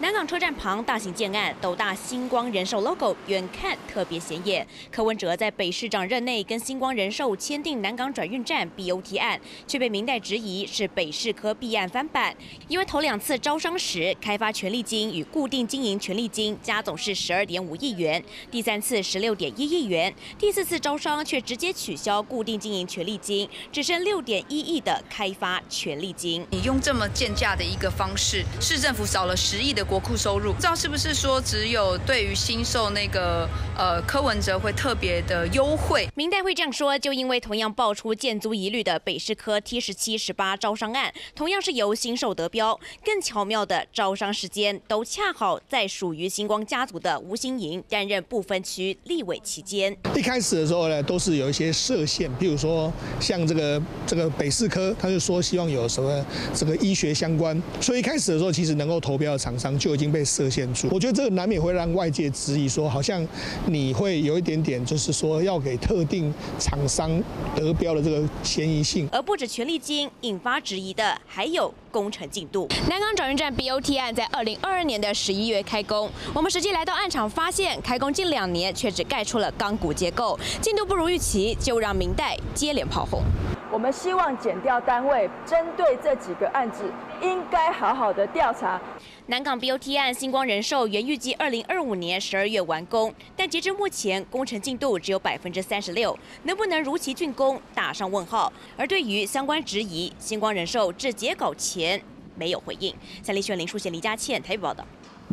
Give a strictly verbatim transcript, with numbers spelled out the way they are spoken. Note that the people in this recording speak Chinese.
南港车站旁大型建案，斗大星光人寿 logo， 远看特别显眼。柯文哲在北市长任内跟星光人寿签订南港转运站 B O T 案，却被民代质疑是北市科弊案翻版，因为头两次招商时开发权利金与固定经营权利金加总是十二点五亿元，第三次十六点一亿元，第四次招商却直接取消固定经营权利金，只剩六点一亿的开发权利金。 你用这么贱价的一个方式，市政府少了十亿的国库收入，不知道是不是说只有对于新售那个呃柯文哲会特别的优惠？ 民代会这样说，就因为同样爆出建租疑虑的北市科 T 十七、十八招商案，同样是由新售得标，更巧妙的招商时间都恰好在属于星光家族的吴欣盈担任不分区立委期间。 一开始的时候呢，都是有一些设限，譬如说像这个这个北市科，他就说希望有什么这个医学相关，所以一开始的时候，其实能够投标的厂商就已经被设限住。我觉得这个难免会让外界质疑说，好像你会有一点点，就是说要给特定厂商得标的这个嫌疑性。 而不止权利金，引发质疑的还有工程进度。南港转运站 B O T 案在二零二二年的十一月开工，我们实际来到案场发现，开工近两年却只盖出了钢骨结构，进度不如预期，就让民代接连炮轰。 我们希望检调单位针对这几个案子，应该好好的调查。 南港 B O T 案，星光人寿原预计二零二五年十二月完工，但截至目前，工程进度只有百分之三十六，能不能如期竣工，打上问号。而对于相关质疑，星光人寿至截稿前没有回应。三立新闻林淑贤、李佳倩台北报道。